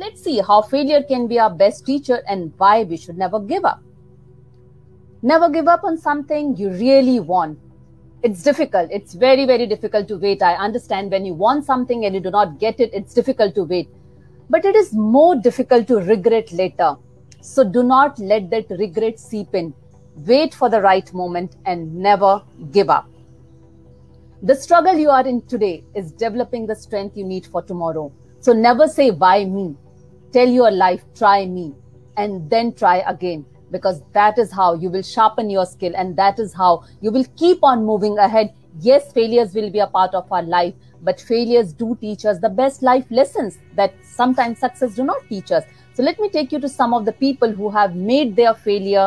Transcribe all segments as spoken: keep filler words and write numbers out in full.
let's see how failure can be our best teacher and why we should never give up. Never give up on something you really want. It's difficult. It's very, very difficult to wait. I understand when you want something and you do not get it, it's difficult to wait. But it is more difficult to regret later. So do not let that regret seep in. Wait for the right moment and never give up. The struggle you are in today is developing the strength you need for tomorrow. So never say, why me? Tell your life, try me, and then try again. Because that is how you will sharpen your skill, and that is how you will keep on moving ahead. Yes, failures will be a part of our life, but failures do teach us the best life lessons that sometimes success do not teach us. So let me take you to some of the people who have made their failure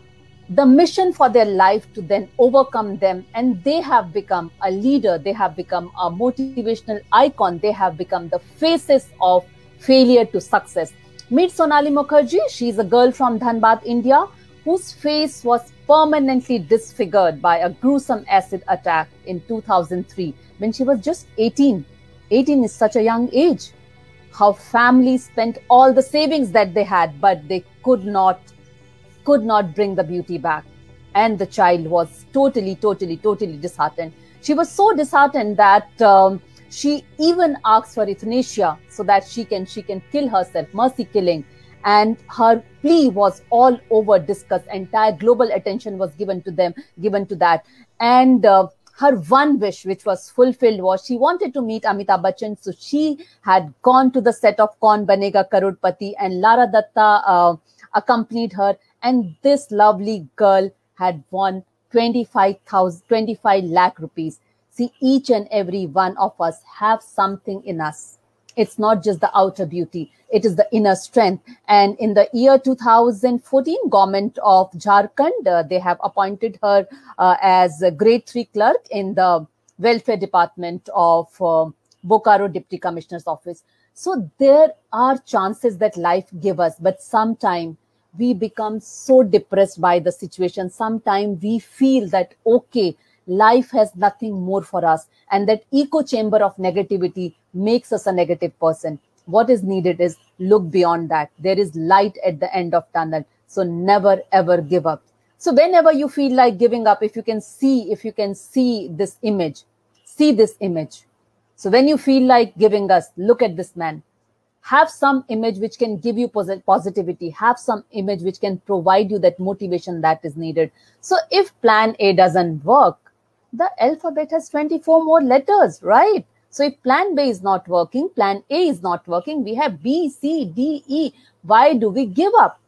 the mission for their life to then overcome them, and they have become a leader, they have become a motivational icon, they have become the faces of failure to success. Meet Sonali Mukherjee. She's a girl from Dhanbad, India, whose face was permanently disfigured by a gruesome acid attack in two thousand three when she was just eighteen. eighteen is such a young age. Her family spent all the savings that they had, but they could not, could not bring the beauty back. And the child was totally, totally, totally disheartened. She was so disheartened that um, she even asked for euthanasia so that she can she can kill herself, mercy killing. And her plea was all over discussed. Entire global attention was given to them, given to that. And uh, her one wish, which was fulfilled, was she wanted to meet Amitabh Bachchan. So she had gone to the set of Kaun Banega Crorepati, and Lara Datta uh, accompanied her. And this lovely girl had won twenty-five thousand, twenty-five lakh rupees. See, each and every one of us have something in us. It's not just the outer beauty, it is the inner strength. And in the year two thousand fourteen, government of Jharkhand, uh, they have appointed her uh, as a grade three clerk in the welfare department of uh, Bokaro Deputy Commissioner's office. So there are chances that life gives us, but sometimes we become so depressed by the situation. Sometimes we feel that, okay, life has nothing more for us, and that echo chamber of negativity makes us a negative person. What is needed is look beyond that. There is light at the end of tunnel. So never ever give up. So whenever you feel like giving up, if you can see, if you can see this image, see this image. So when you feel like giving up, look at this man. Have some image which can give you posit positivity. Have some image which can provide you that motivation that is needed. So if plan A doesn't work, the alphabet has twenty-four more letters, right? So if plan B is not working, plan A is not working, we have B, C, D, E. Why do we give up?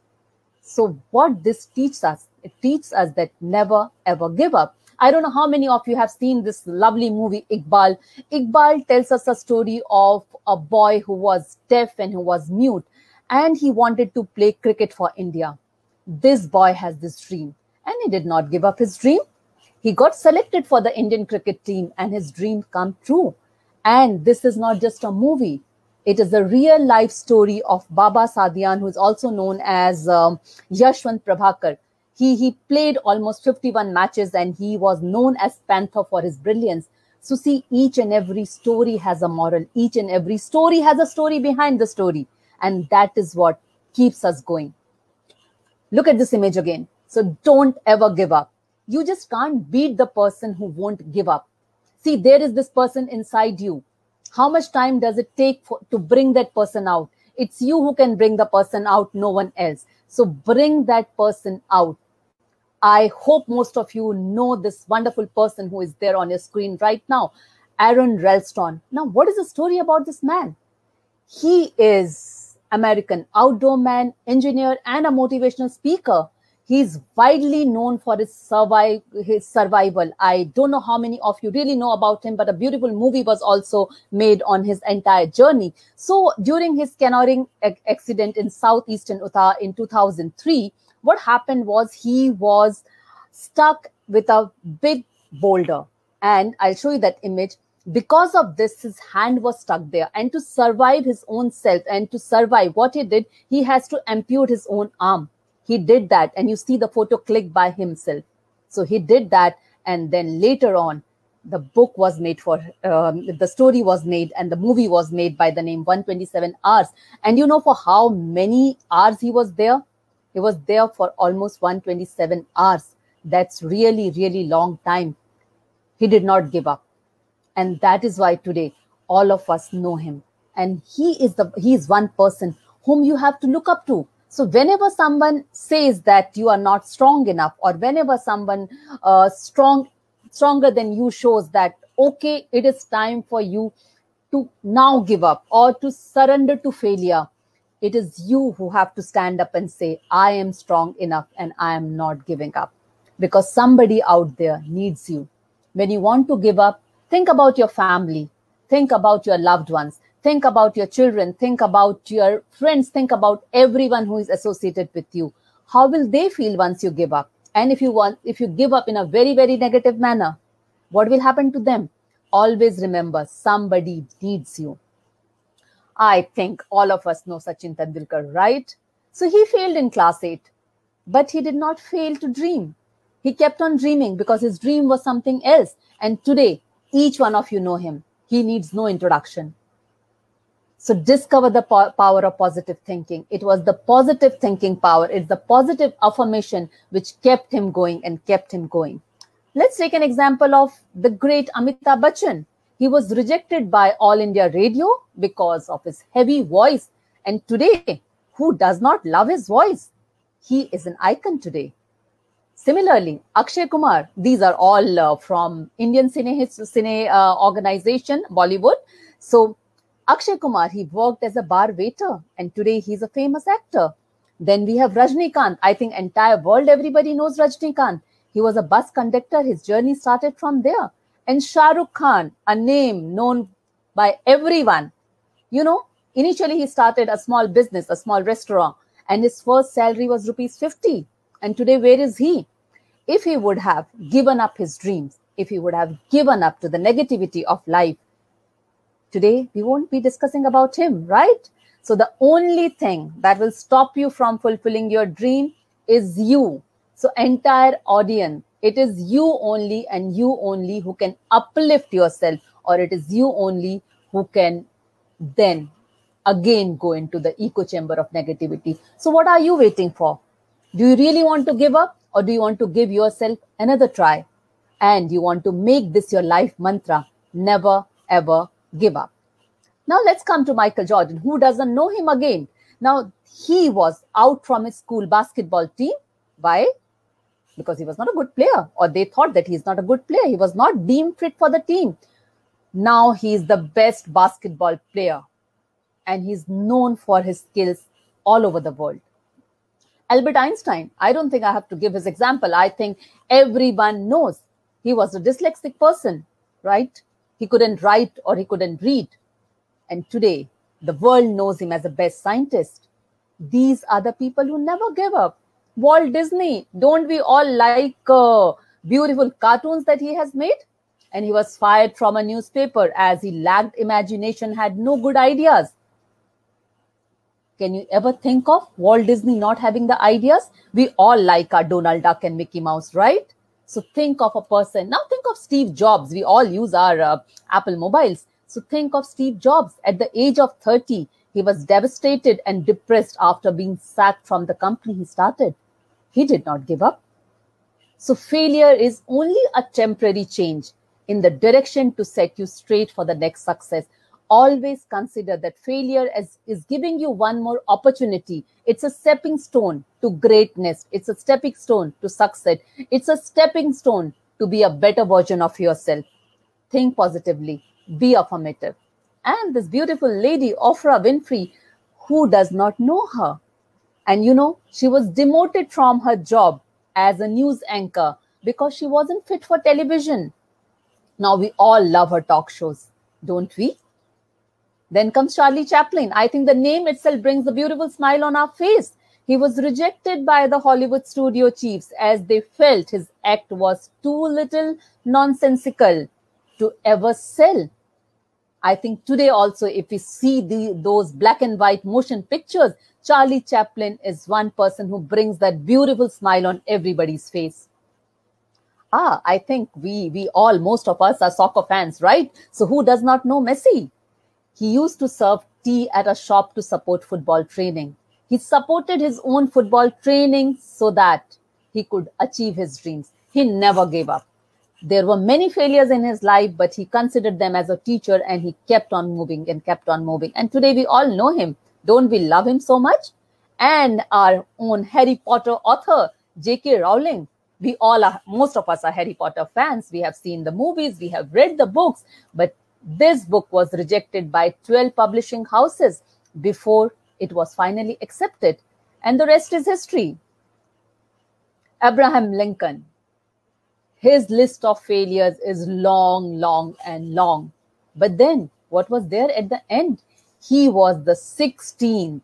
So what this teaches us, it teaches us that never ever give up. I don't know how many of you have seen this lovely movie, Iqbal. Iqbal tells us a story of a boy who was deaf and who was mute, and he wanted to play cricket for India. This boy has this dream, and he did not give up his dream. He got selected for the Indian cricket team, and his dream come true. And this is not just a movie. It is a real life story of Baba Sadian, who is also known as um, Yashwant Prabhakar. He, he played almost fifty-one matches, and he was known as Panther for his brilliance. So see, each and every story has a moral. Each and every story has a story behind the story. And that is what keeps us going. Look at this image again. So don't ever give up. You just can't beat the person who won't give up. See, there is this person inside you. How much time does it take for, to bring that person out? It's you who can bring the person out, no one else. So bring that person out. I hope most of you know this wonderful person who is there on your screen right now, Aaron Ralston. Now, what is the story about this man? He is American outdoor man, engineer, and a motivational speaker. He's widely known for his, survive, his survival. I don't know how many of you really know about him, but a beautiful movie was also made on his entire journey. So during his canoeing accident in southeastern Utah in two thousand three, what happened was he was stuck with a big boulder. And I'll show you that image. Because of this, his hand was stuck there. And to survive his own self and to survive what he did, he has to amputate his own arm. He did that, and you see the photo clicked by himself. So he did that, and then later on, the book was made for, um, the story was made and the movie was made by the name one twenty-seven hours. And you know for how many hours he was there? He was there for almost one hundred twenty-seven hours. That's really, really long time. He did not give up. And that is why today all of us know him. And he is the he is one person whom you have to look up to. So whenever someone says that you are not strong enough, or whenever someone uh, strong stronger than you shows that, okay, it is time for you to now give up or to surrender to failure, it is you who have to stand up and say, I am strong enough and I am not giving up, because somebody out there needs you. When you want to give up, think about your family, think about your loved ones, think about your children, think about your friends, think about everyone who is associated with you. How will they feel once you give up? And if you want, if you give up in a very, very negative manner, what will happen to them? Always remember, somebody needs you. I think all of us know Sachin Tendulkar, right? So he failed in class eight, but he did not fail to dream. He kept on dreaming because his dream was something else. And today, each one of you know him. He needs no introduction. So discover the po- power of positive thinking. It was the positive thinking power. It's the positive affirmation which kept him going and kept him going. Let's take an example of the great Amitabh Bachchan. He was rejected by All India Radio because of his heavy voice. And today, who does not love his voice? He is an icon today. Similarly, Akshay Kumar, these are all uh, from Indian Cine, Cine uh, organization, Bollywood. So Akshay Kumar, he worked as a bar waiter and today he's a famous actor. Then we have Rajnikant. I think entire world, everybody knows Rajnikant. He was a bus conductor. His journey started from there. And Shah Rukh Khan, a name known by everyone. You know, initially he started a small business, a small restaurant, and his first salary was rupees fifty. And today, where is he? If he would have given up his dreams, if he would have given up to the negativity of life, today we won't be discussing about him, right? So the only thing that will stop you from fulfilling your dream is you. So entire audience, it is you only and you only who can uplift yourself, or it is you only who can then again go into the echo chamber of negativity. So what are you waiting for? Do you really want to give up, or do you want to give yourself another try? And you want to make this your life mantra, never ever give up. Now let's come to Michael Jordan. Who doesn't know him again? Now he was out from his school basketball team. Why? Because he was not a good player, or they thought that he's not a good player. He was not deemed fit for the team. Now he is the best basketball player and he's known for his skills all over the world. Albert Einstein, I don't think I have to give his example. I think everyone knows he was a dyslexic person, right? He couldn't write or he couldn't read. And today, the world knows him as the best scientist. These are the people who never give up. Walt Disney, don't we all like uh, beautiful cartoons that he has made? And he was fired from a newspaper as he lacked imagination, had no good ideas. Can you ever think of Walt Disney not having the ideas? We all like our Donald Duck and Mickey Mouse, right? So think of a person. Now think of Steve Jobs. We all use our uh, Apple mobiles. So think of Steve Jobs. At the age of thirty, he was devastated and depressed after being sacked from the company he started. He did not give up. So failure is only a temporary change in the direction to set you straight for the next success. Always consider that failure is, is giving you one more opportunity. It's a stepping stone to greatness. It's a stepping stone to success. It's a stepping stone to be a better version of yourself. Think positively. Be affirmative. And this beautiful lady, Oprah Winfrey, who does not know her? And you know, she was demoted from her job as a news anchor because she wasn't fit for television. Now we all love her talk shows, don't we? Then comes Charlie Chaplin. I think the name itself brings a beautiful smile on our face. He was rejected by the Hollywood studio chiefs as they felt his act was too little nonsensical to ever sell. I think today also, if we see the, those black and white motion pictures, Charlie Chaplin is one person who brings that beautiful smile on everybody's face. Ah, I think we, we all, most of us are soccer fans, right? So who does not know Messi? He used to serve tea at a shop to support football training. He supported his own football training so that he could achieve his dreams. He never gave up. There were many failures in his life, but he considered them as a teacher and he kept on moving and kept on moving. And today we all know him. Don't we love him so much? And our own Harry Potter author, J K Rowling. We all are, most of us are Harry Potter fans. We have seen the movies, we have read the books, but this book was rejected by twelve publishing houses before it was finally accepted. And the rest is history. Abraham Lincoln. His list of failures is long, long, and long. But then, what was there at the end? He was the sixteenth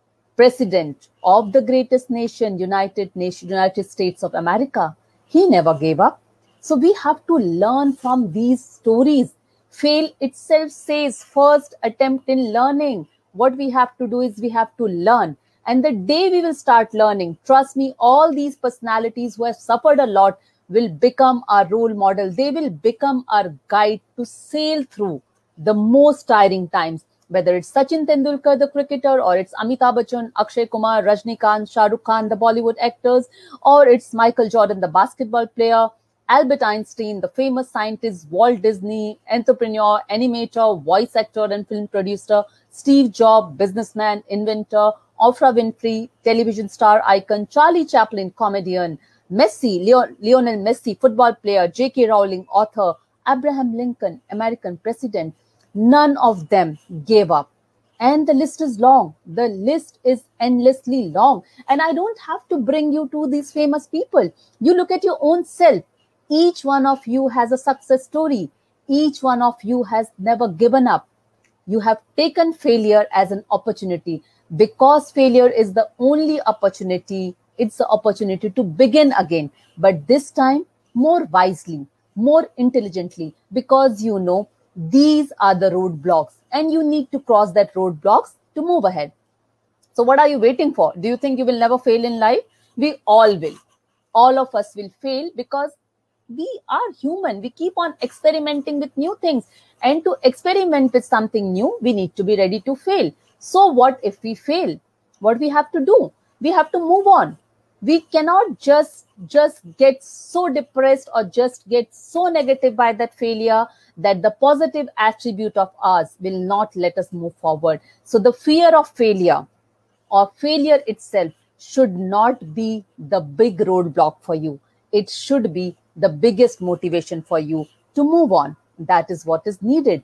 president of the greatest nation, United Nation, United States of America. He never gave up. So we have to learn from these stories. Fail itself says first attempt in learning. What we have to do is we have to learn. And the day we will start learning, trust me, all these personalities who have suffered a lot will become our role model. They will become our guide to sail through the most tiring times. Whether it's Sachin Tendulkar, the cricketer, or it's Amitabh Bachchan, Akshay Kumar, Rajnikant, Shah Rukh Khan, the Bollywood actors, or it's Michael Jordan, the basketball player, Albert Einstein, the famous scientist, Walt Disney, entrepreneur, animator, voice actor and film producer, Steve Jobs, businessman, inventor, Oprah Winfrey, television star icon, Charlie Chaplin, comedian, Messi, Leo, Lionel Messi, football player, J K Rowling, author, Abraham Lincoln, American president. None of them gave up. And the list is long. The list is endlessly long. And I don't have to bring you to these famous people. You look at your own self. Each one of you has a success story. Each one of you has never given up. You have taken failure as an opportunity. Because failure is the only opportunity, it's the opportunity to begin again. But this time, more wisely, more intelligently, because you know these are the roadblocks and you need to cross that roadblocks to move ahead. So what are you waiting for? Do you think you will never fail in life? We all will. All of us will fail because we are human. We keep on experimenting with new things. And to experiment with something new, we need to be ready to fail. So what if we fail? What we have to do? We have to move on. We cannot just, just get so depressed or just get so negative by that failure that the positive attribute of ours will not let us move forward. So the fear of failure or failure itself should not be the big roadblock for you. It should be the biggest motivation for you to move on. That is what is needed.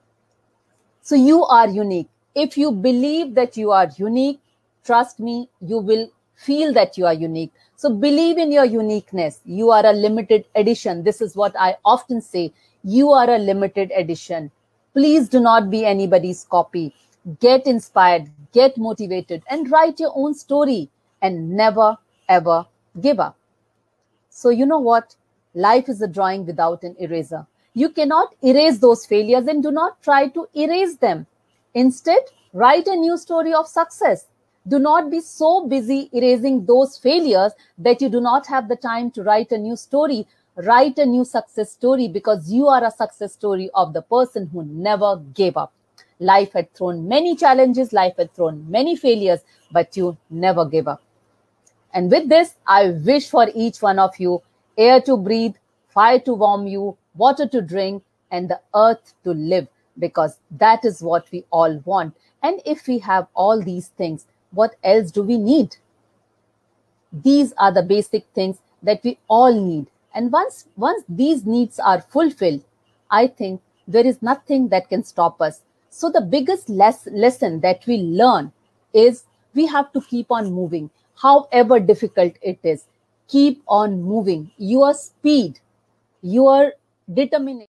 So you are unique. If you believe that you are unique, trust me, you will feel that you are unique. So believe in your uniqueness. You are a limited edition. This is what I often say. You are a limited edition. Please do not be anybody's copy. Get inspired, get motivated, and write your own story and never, ever give up. So you know what? Life is a drawing without an eraser. You cannot erase those failures and do not try to erase them. Instead, write a new story of success. Do not be so busy erasing those failures that you do not have the time to write a new story. Write a new success story because you are a success story of the person who never gave up. Life had thrown many challenges, life had thrown many failures, but you never gave up. And with this, I wish for each one of you air to breathe, fire to warm you, water to drink, and the earth to live, because that is what we all want. And if we have all these things, what else do we need? These are the basic things that we all need. And once, once these needs are fulfilled, I think there is nothing that can stop us. So the biggest les- lesson that we learn is we have to keep on moving. However difficult it is, keep on moving. Your speed, your determination.